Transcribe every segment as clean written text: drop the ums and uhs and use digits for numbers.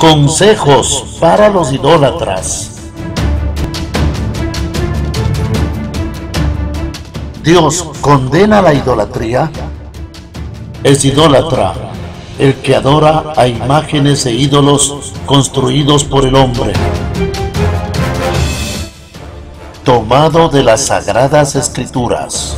Consejos para los idólatras. Dios condena la idolatría. Es idólatra el que adora a imágenes e ídolos construidos por el hombre. Tomado de las Sagradas Escrituras.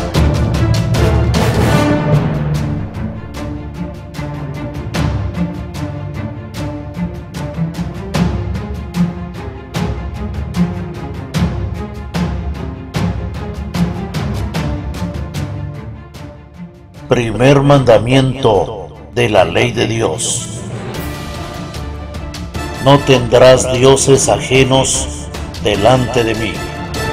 Primer mandamiento de la ley de Dios. No tendrás dioses ajenos delante de mí.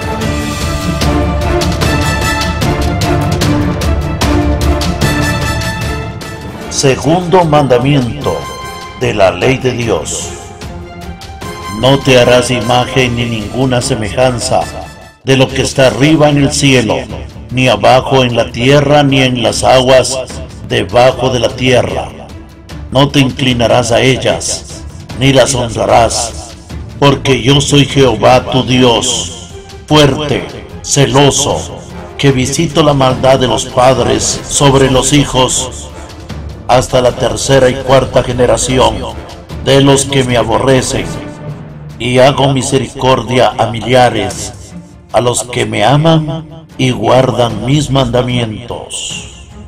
Segundo mandamiento de la ley de Dios. No te harás imagen ni ninguna semejanza de lo que está arriba en el cielo, ni abajo en la tierra, ni en las aguas debajo de la tierra. No te inclinarás a ellas, ni las honrarás, porque yo soy Jehová tu Dios, fuerte, celoso, que visito la maldad de los padres sobre los hijos, hasta la tercera y cuarta generación de los que me aborrecen, y hago misericordia a millares, a los que me aman y guardan mis mandamientos.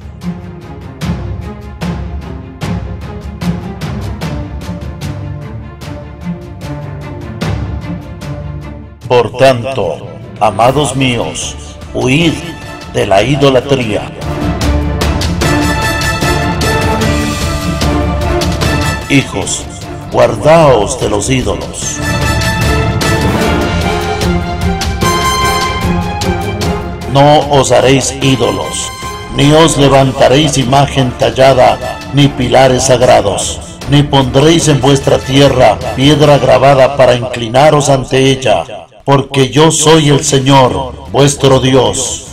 Por tanto, amados míos, huid de la idolatría. Hijos, guardaos de los ídolos. No os haréis ídolos, ni os levantaréis imagen tallada, ni pilares sagrados, ni pondréis en vuestra tierra piedra grabada para inclinaros ante ella, porque yo soy el Señor, vuestro Dios.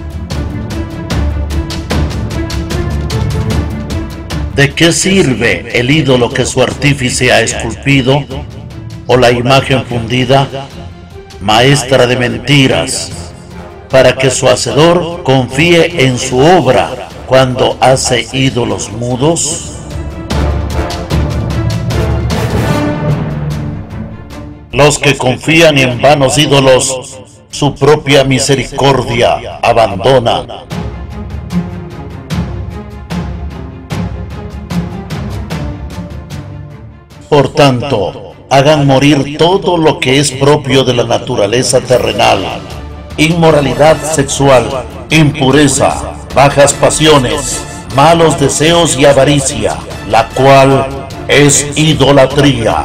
¿De qué sirve el ídolo que su artífice ha esculpido, o la imagen fundida, maestra de mentiras, para que su hacedor confíe en su obra cuando hace ídolos mudos? Los que confían en vanos ídolos, su propia misericordia abandonan. Por tanto, hagan morir todo lo que es propio de la naturaleza terrenal: inmoralidad sexual, impureza, bajas pasiones, malos deseos y avaricia, la cual es idolatría.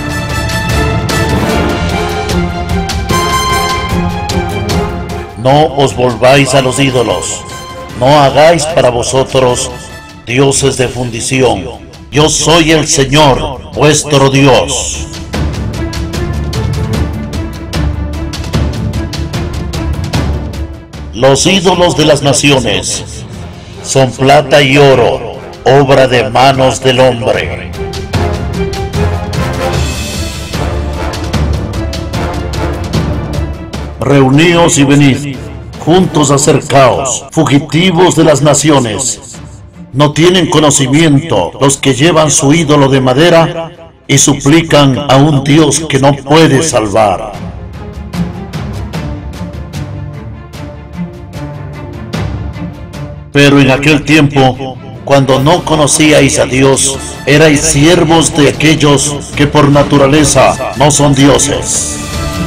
No os volváis a los ídolos, no hagáis para vosotros dioses de fundición. Yo soy el Señor, vuestro Dios. Los ídolos de las naciones son plata y oro, obra de manos del hombre. Reuníos y venid, juntos acercaos, fugitivos de las naciones. ¿No tienen conocimiento los que llevan su ídolo de madera y suplican a un Dios que no puede salvar? Pero en aquel tiempo, cuando no conocíais a Dios, erais siervos de aquellos que por naturaleza no son dioses.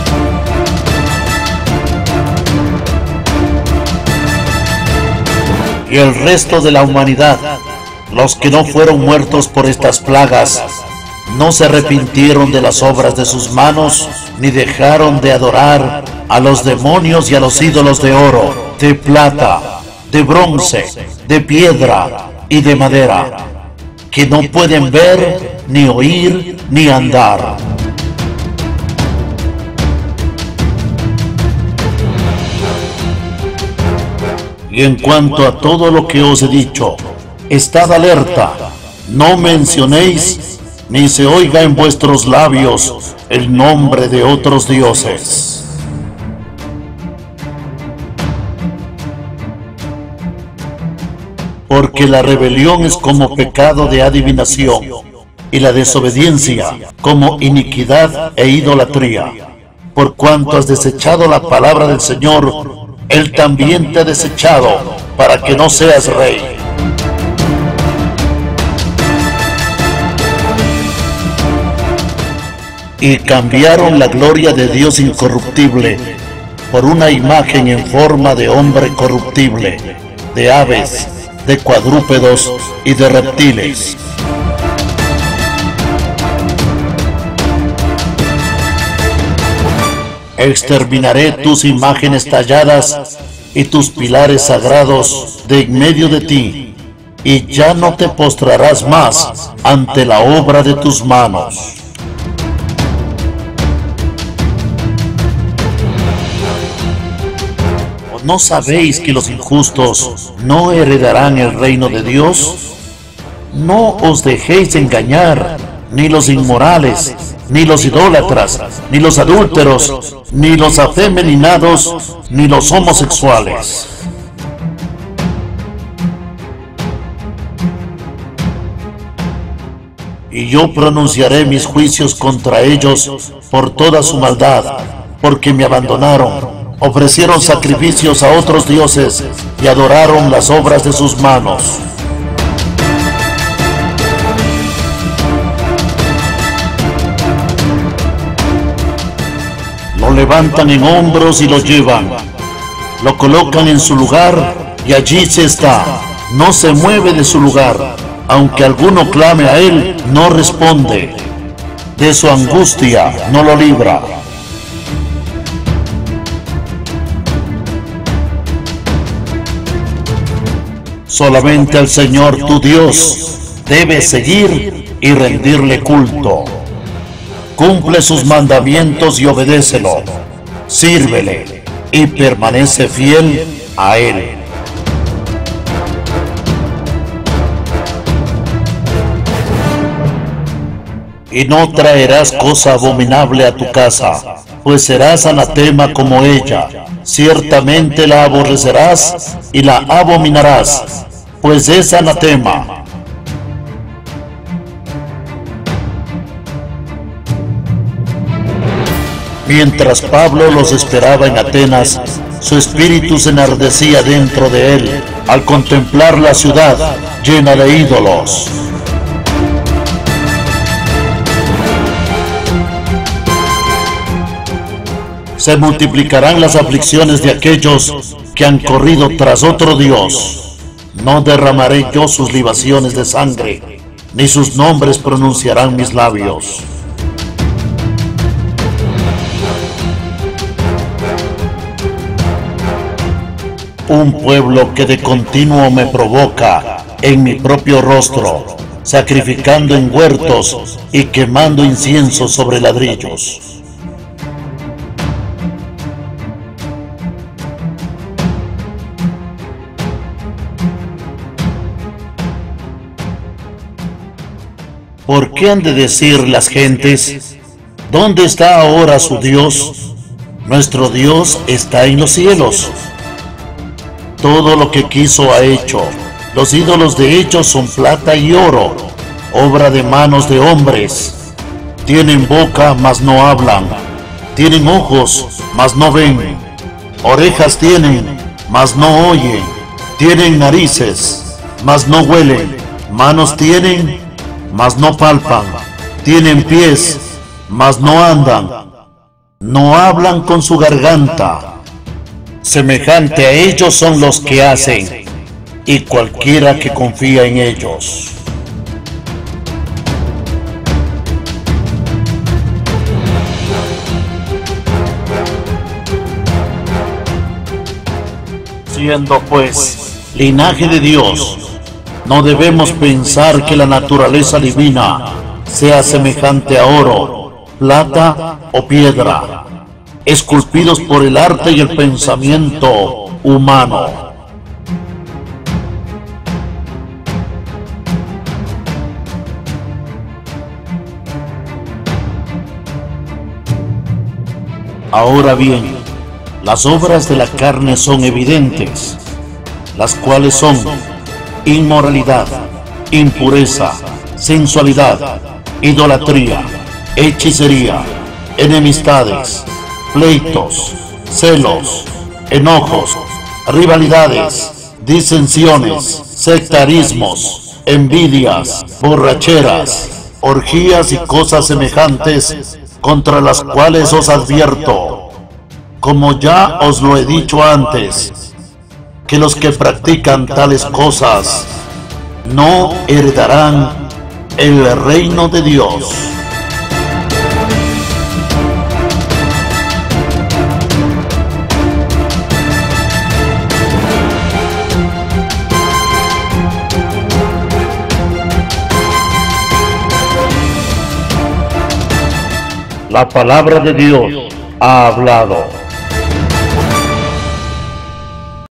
Y el resto de la humanidad, los que no fueron muertos por estas plagas, no se arrepintieron de las obras de sus manos, ni dejaron de adorar a los demonios y a los ídolos de oro, de plata, de bronce, de piedra y de madera, que no pueden ver, ni oír, ni andar. Y en cuanto a todo lo que os he dicho, estad alerta, no mencionéis ni se oiga en vuestros labios el nombre de otros dioses. Porque la rebelión es como pecado de adivinación, y la desobediencia como iniquidad e idolatría. Por cuanto has desechado la palabra del Señor, Él también te ha desechado para que no seas rey. Y cambiaron la gloria de Dios incorruptible por una imagen en forma de hombre corruptible, de aves, de cuadrúpedos y de reptiles. Exterminaré tus imágenes talladas y tus pilares sagrados de en medio de ti, y ya no te postrarás más ante la obra de tus manos. ¿No sabéis que los injustos no heredarán el reino de Dios? No os dejéis engañar, ni los inmorales, ni los idólatras, ni los adúlteros, ni los afeminados, ni los homosexuales. Y yo pronunciaré mis juicios contra ellos por toda su maldad, porque me abandonaron. Ofrecieron sacrificios a otros dioses y adoraron las obras de sus manos. Lo levantan en hombros y lo llevan. Lo colocan en su lugar y allí se está. No se mueve de su lugar. Aunque alguno clame a él, no responde. De su angustia no lo libra. Solamente al Señor tu Dios debes seguir y rendirle culto. Cumple sus mandamientos y obedécelo. Sírvele y permanece fiel a Él. Y no traerás cosa abominable a tu casa, pues serás anatema como ella. Ciertamente la aborrecerás y la abominarás, pues es anatema. Mientras Pablo los esperaba en Atenas, su espíritu se enardecía dentro de él al contemplar la ciudad llena de ídolos. Se multiplicarán las aflicciones de aquellos que han corrido tras otro Dios. No derramaré yo sus libaciones de sangre, ni sus nombres pronunciarán mis labios. Un pueblo que de continuo me provoca en mi propio rostro, sacrificando en huertos y quemando incienso sobre ladrillos. ¿Por qué han de decir las gentes, ¿dónde está ahora su Dios? Nuestro Dios está en los cielos. Todo lo que quiso ha hecho. Los ídolos de ellos son plata y oro, obra de manos de hombres. Tienen boca, mas no hablan. Tienen ojos, mas no ven. Orejas tienen, mas no oyen. Tienen narices, mas no huelen. Manos tienen, mas no palpan. Tienen pies, mas no andan. No hablan con su garganta. Semejante a ellos son los que hacen, y cualquiera que confía en ellos. Siendo pues linaje de Dios, no debemos pensar que la naturaleza divina sea semejante a oro, plata o piedra, esculpidos por el arte y el pensamiento humano. Ahora bien, las obras de la carne son evidentes, las cuales son inmoralidad, impureza, sensualidad, idolatría, hechicería, enemistades, pleitos, celos, enojos, rivalidades, disensiones, sectarismos, envidias, borracheras, orgías y cosas semejantes, contra las cuales os advierto, como ya os lo he dicho antes, que los que practican tales cosas no heredarán el reino de Dios. La palabra de Dios ha hablado.